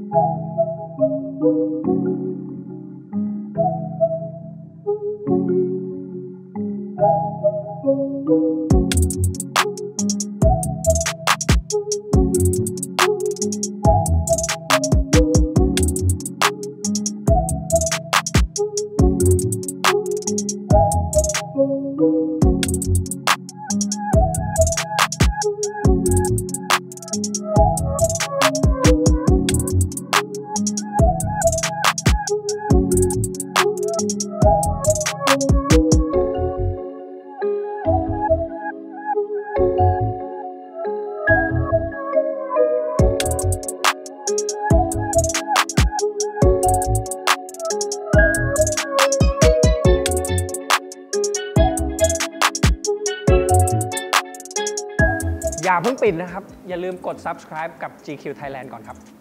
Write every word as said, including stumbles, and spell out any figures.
อย่าเพิ่งปิดนะครับอย่าลืมกด ซับสไครบ์ กับ จี คิว Thailand ก่อนครับ